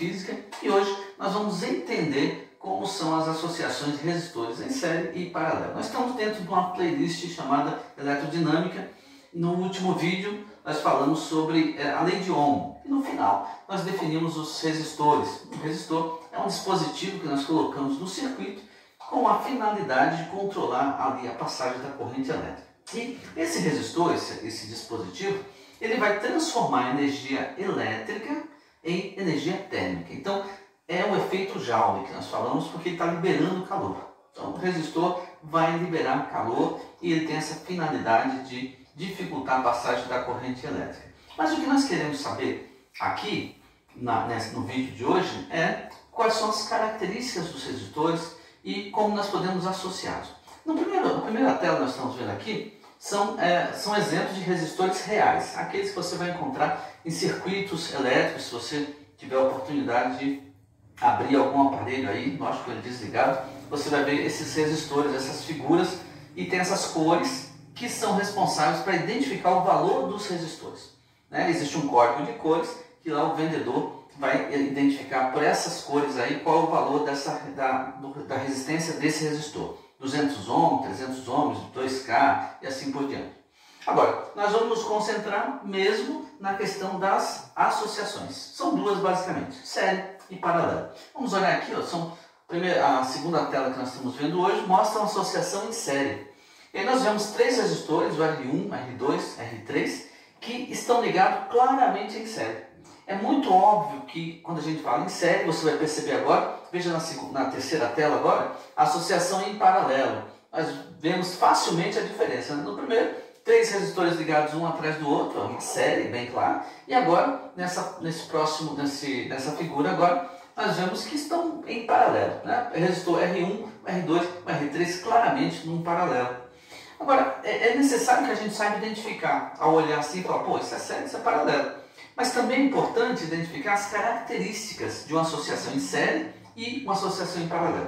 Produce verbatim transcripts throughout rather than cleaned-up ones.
física e hoje nós vamos entender como são as associações de resistores em série e paralelo. Nós estamos dentro de uma playlist chamada Eletrodinâmica. No último vídeo nós falamos sobre é, a lei de Ohm e no final nós definimos os resistores. O resistor é um dispositivo que nós colocamos no circuito com a finalidade de controlar ali a passagem da corrente elétrica. E esse resistor, esse, esse dispositivo, ele vai transformar a energia elétrica em energia térmica. Então, é o efeito Joule que nós falamos porque ele está liberando calor. Então, o resistor vai liberar calor e ele tem essa finalidade de dificultar a passagem da corrente elétrica. Mas o que nós queremos saber aqui, na, nesse, no vídeo de hoje, é quais são as características dos resistores e como nós podemos associá-los. No primeiro, na primeira tela que nós estamos vendo aqui, são, é, são exemplos de resistores reais, aqueles que você vai encontrar em circuitos elétricos, se você tiver a oportunidade de abrir algum aparelho aí, lógico, ele desligado, você vai ver esses resistores, essas figuras, e tem essas cores que são responsáveis para identificar o valor dos resistores. Né? Existe um código de cores que lá o vendedor vai identificar por essas cores aí qual é o valor dessa, da, da resistência desse resistor. duzentos ohms, trezentos ohms, dois K e assim por diante. Agora, nós vamos nos concentrar mesmo na questão das associações. São duas basicamente, série e paralelo. Vamos olhar aqui, ó, são, primeira, a segunda tela que nós estamos vendo hoje mostra uma associação em série. E aí nós vemos três resistores, o R um, R dois, R três, que estão ligados claramente em série. É muito óbvio que quando a gente fala em série, você vai perceber agora, veja na, segunda, na terceira tela agora, a associação em paralelo. Nós vemos facilmente a diferença. No primeiro, três resistores ligados um atrás do outro, uma série, bem claro. E agora, nessa, nesse próximo, nesse, nessa figura agora, nós vemos que estão em paralelo. Né? Resistor R um, R dois, R três claramente num paralelo. Agora, é, é necessário que a gente saiba identificar, ao olhar assim e falar, pô, isso é série, isso é paralelo. Mas também é importante identificar as características de uma associação em série e uma associação em paralelo.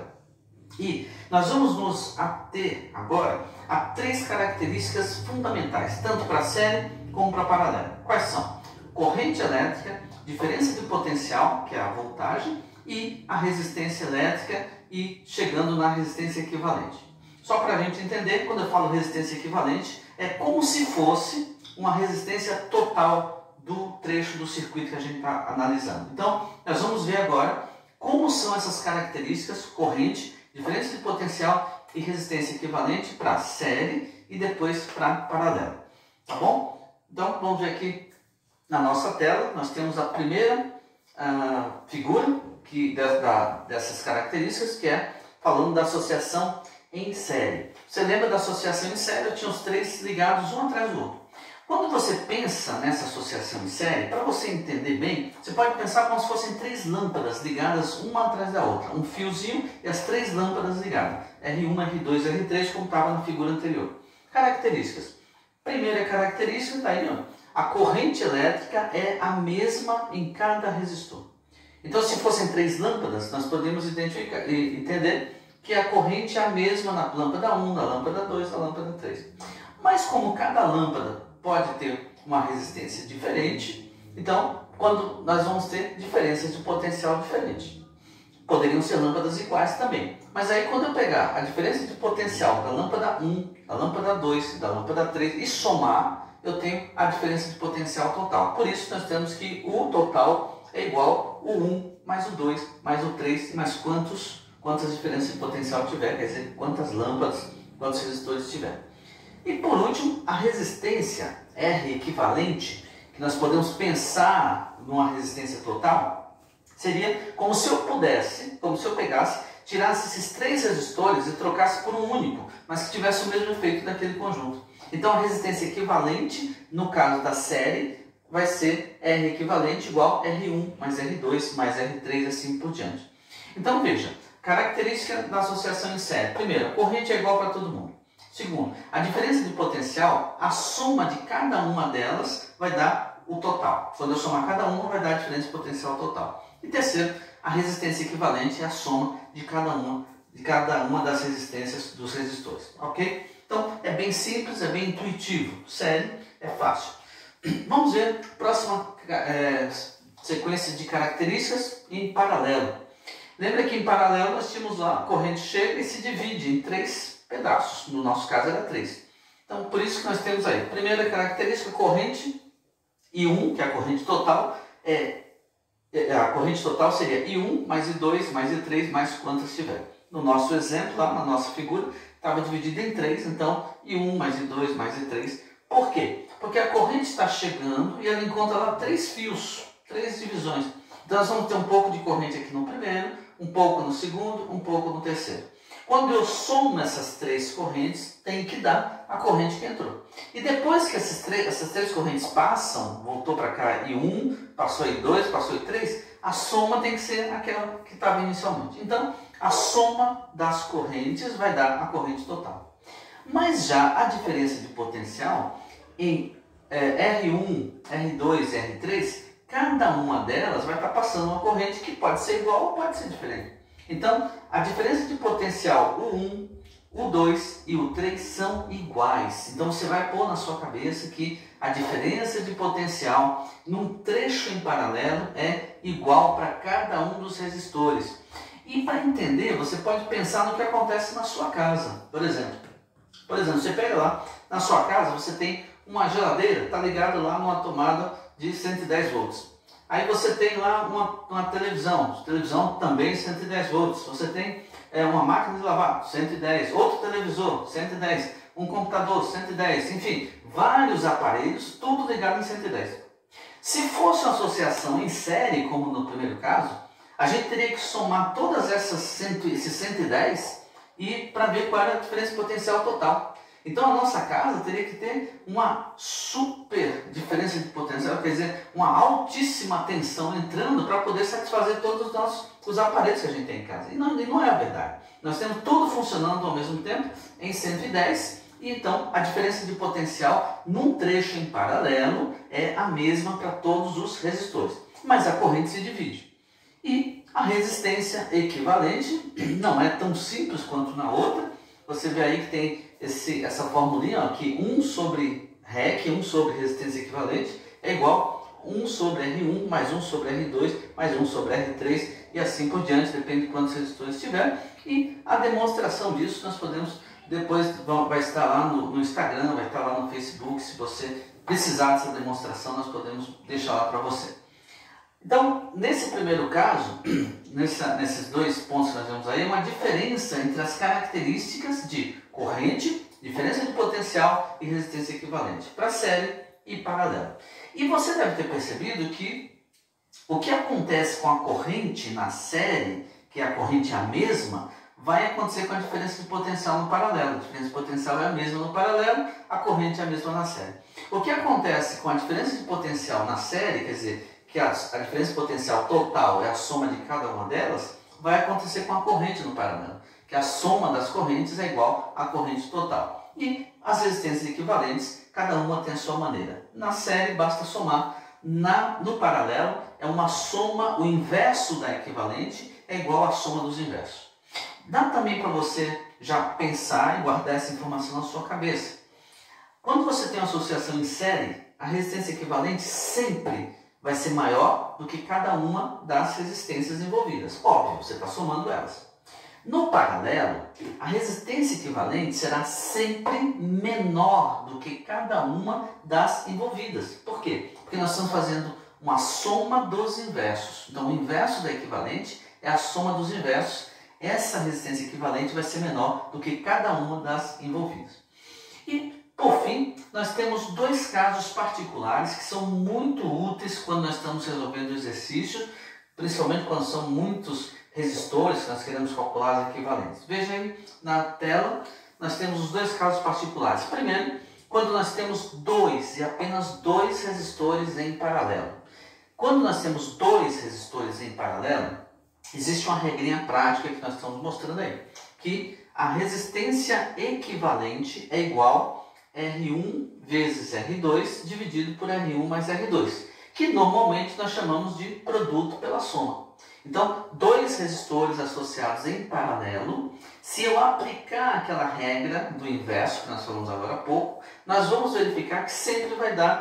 E nós vamos nos ater agora a três características fundamentais, tanto para a série como para a paralelo. Quais são? Corrente elétrica, diferença de potencial, que é a voltagem, e a resistência elétrica e chegando na resistência equivalente. Só para a gente entender, quando eu falo resistência equivalente, é como se fosse uma resistência total do trecho do circuito que a gente está analisando. Então, nós vamos ver agora como são essas características, corrente, diferença de potencial e resistência equivalente para série e depois para paralelo. Tá bom? Então, vamos ver aqui na nossa tela, nós temos a primeira uh, figura que, da, da, dessas características, que é falando da associação em série. Você lembra da associação em série? Eu tinha os três ligados um atrás do outro. Quando você pensa nessa associação em série, para você entender bem, você pode pensar como se fossem três lâmpadas ligadas uma atrás da outra. Um fiozinho e as três lâmpadas ligadas. R um, R dois, R três, como estava na figura anterior. Características. Primeira característica está aí, ó. A corrente elétrica é a mesma em cada resistor. Então, se fossem três lâmpadas, nós podemos identificar, entender que a corrente é a mesma na lâmpada um, na lâmpada dois, na lâmpada três. Mas como cada lâmpada pode ter uma resistência diferente, então quando nós vamos ter diferenças de potencial diferente. Poderiam ser lâmpadas iguais também. Mas aí quando eu pegar a diferença de potencial da lâmpada um, da lâmpada dois, da lâmpada três e somar, eu tenho a diferença de potencial total. Por isso nós temos que o total é igual o um mais o dois mais o três e mais quantos, quantas diferenças de potencial tiver, quer dizer, quantas lâmpadas, quantos resistores tiver. E por último, a resistência R equivalente, que nós podemos pensar numa resistência total, seria como se eu pudesse, como se eu pegasse, tirasse esses três resistores e trocasse por um único, mas que tivesse o mesmo efeito daquele conjunto. Então a resistência equivalente, no caso da série, vai ser R equivalente igual R um mais R dois mais R três, assim por diante. Então veja, característica da associação em série. Primeiro, a corrente é igual para todo mundo. Segundo, a diferença de potencial, a soma de cada uma delas vai dar o total. Quando eu somar cada uma, vai dar a diferença de potencial total. E terceiro, a resistência equivalente é a soma de cada uma, de cada uma das resistências dos resistores. Ok? Então, é bem simples, é bem intuitivo. Série é fácil. Vamos ver a próxima é, sequência de características em paralelo. Lembra que em paralelo nós tínhamos lá, a corrente chega e se divide em três pedaços, no nosso caso era três. Então por isso que nós temos aí, primeira característica, corrente I um, que é a corrente total, é, é, a corrente total seria I um mais I dois mais I três mais quantas tiver. No nosso exemplo, lá na nossa figura, estava dividida em três, então I um mais I dois mais I três. Por quê? Porque a corrente está chegando e ela encontra lá três fios, três divisões. Então nós vamos ter um pouco de corrente aqui no primeiro, um pouco no segundo, um pouco no terceiro. Quando eu somo essas três correntes, tem que dar a corrente que entrou. E depois que essas três, essas três correntes passam, voltou para cá I um, passou I dois, passou I três, a soma tem que ser aquela que estava inicialmente. Então, a soma das correntes vai dar a corrente total. Mas já a diferença de potencial em é, R um, R dois e R três, cada uma delas vai estar passando uma corrente que pode ser igual ou pode ser diferente. Então, a diferença de potencial U um, U dois e U três são iguais. Então, você vai pôr na sua cabeça que a diferença de potencial num trecho em paralelo é igual para cada um dos resistores. E para entender, você pode pensar no que acontece na sua casa. Por exemplo, por exemplo, você pega lá, na sua casa você tem uma geladeira, está ligada lá numa tomada de cento e dez volts. Aí você tem lá uma, uma televisão, televisão também cento e dez volts. Você tem é, uma máquina de lavar, cento e dez, outro televisor, cento e dez, um computador, cento e dez, enfim, vários aparelhos, tudo ligado em cento e dez. Se fosse uma associação em série, como no primeiro caso, a gente teria que somar todas essas cento, esses cento e dez e para ver qual era a diferença potencial total. Então a nossa casa teria que ter uma super diferença de potencial, quer dizer, uma altíssima tensão entrando para poder satisfazer todos os nossos os aparelhos que a gente tem em casa. E não, e não é a verdade. Nós temos tudo funcionando ao mesmo tempo em cento e dez, e então a diferença de potencial num trecho em paralelo é a mesma para todos os resistores. Mas a corrente se divide. E a resistência equivalente não é tão simples quanto na outra. Você vê aí que tem esse, essa formulinha, ó, que um sobre REC, um sobre resistência equivalente, é igual a um sobre R um, mais um sobre R dois, mais um sobre R três, e assim por diante, depende de quantos resistores tiver. E a demonstração disso nós podemos, depois vai estar lá no, no Instagram, vai estar lá no Facebook, se você precisar dessa demonstração, nós podemos deixar lá para você. Então, nesse primeiro caso, nessa, nesses dois pontos que nós vemos aí, uma diferença entre as características de corrente, diferença de potencial e resistência equivalente, para série e paralelo. E você deve ter percebido que o que acontece com a corrente na série, que a corrente é a mesma, vai acontecer com a diferença de potencial no paralelo. A diferença de potencial é a mesma no paralelo, a corrente é a mesma na série. O que acontece com a diferença de potencial na série, quer dizer, que a, a diferença de potencial total é a soma de cada uma delas, vai acontecer com a corrente no paralelo, que a soma das correntes é igual à corrente total. E as resistências equivalentes, cada uma tem a sua maneira. Na série basta somar, na, no paralelo é uma soma, o inverso da equivalente é igual à soma dos inversos. Dá também para você já pensar e guardar essa informação na sua cabeça. Quando você tem uma associação em série, a resistência equivalente sempre vai ser maior do que cada uma das resistências envolvidas. Óbvio, você está somando elas. No paralelo, a resistência equivalente será sempre menor do que cada uma das envolvidas. Por quê? Porque nós estamos fazendo uma soma dos inversos. Então, o inverso da equivalente é a soma dos inversos. Essa resistência equivalente vai ser menor do que cada uma das envolvidas. E, por fim, nós temos dois casos particulares que são muito úteis quando nós estamos resolvendo o exercício, principalmente quando são muitos resistores que nós queremos calcular as equivalentes. Veja aí na tela, nós temos os dois casos particulares. Primeiro, quando nós temos dois e apenas dois resistores em paralelo. Quando nós temos dois resistores em paralelo, existe uma regrinha prática que nós estamos mostrando aí, que a resistência equivalente é igual a R um vezes R dois dividido por R um mais R dois, que normalmente nós chamamos de produto pela soma. Então, dois resistores associados em paralelo, se eu aplicar aquela regra do inverso que nós falamos agora há pouco, nós vamos verificar que sempre vai dar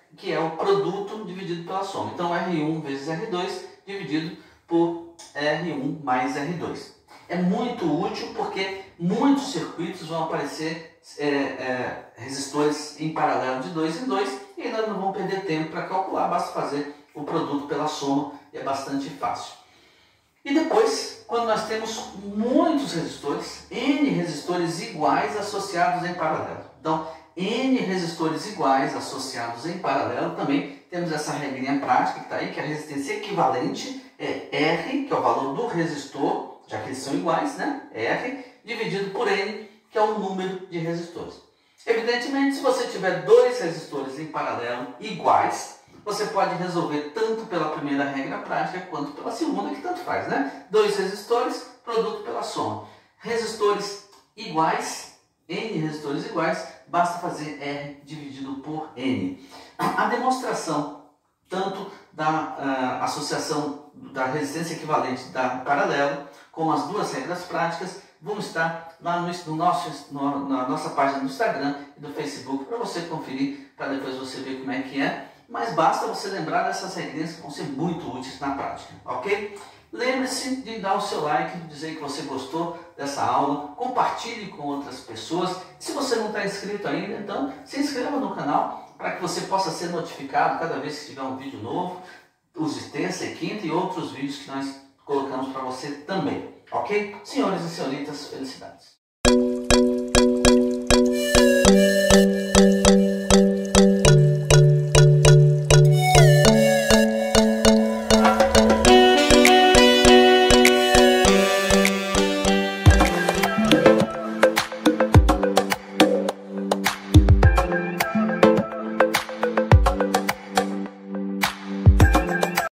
que é o produto dividido pela soma. Então R um vezes R dois dividido por R um mais R dois. É muito útil porque muitos circuitos vão aparecer é, é, resistores em paralelo de dois em dois e nós não vamos perder tempo para calcular, basta fazer o produto pela soma, é bastante fácil. E depois, quando nós temos muitos resistores, N resistores iguais associados em paralelo. Então, N resistores iguais associados em paralelo, também temos essa regrinha prática que está aí, que é a resistência equivalente é R, que é o valor do resistor, já que eles são iguais, né? R, dividido por N, que é o número de resistores. Evidentemente, se você tiver dois resistores em paralelo iguais, você pode resolver tanto pela primeira regra prática quanto pela segunda, que tanto faz, né? Dois resistores, produto pela soma. Resistores iguais, N resistores iguais, basta fazer R dividido por N. A demonstração tanto da uh, associação da resistência equivalente da paralelo, como as duas regras práticas, vão estar lá no, no nosso, no, na nossa página do Instagram e do Facebook para você conferir, para depois você ver como é que é. Mas basta você lembrar dessas regrinhas que vão ser muito úteis na prática, ok? Lembre-se de dar o seu like, de dizer que você gostou dessa aula, compartilhe com outras pessoas. Se você não está inscrito ainda, então se inscreva no canal para que você possa ser notificado cada vez que tiver um vídeo novo. Use terça e quinta e outros vídeos que nós colocamos para você também, ok? Senhores e senhoritas, felicidades!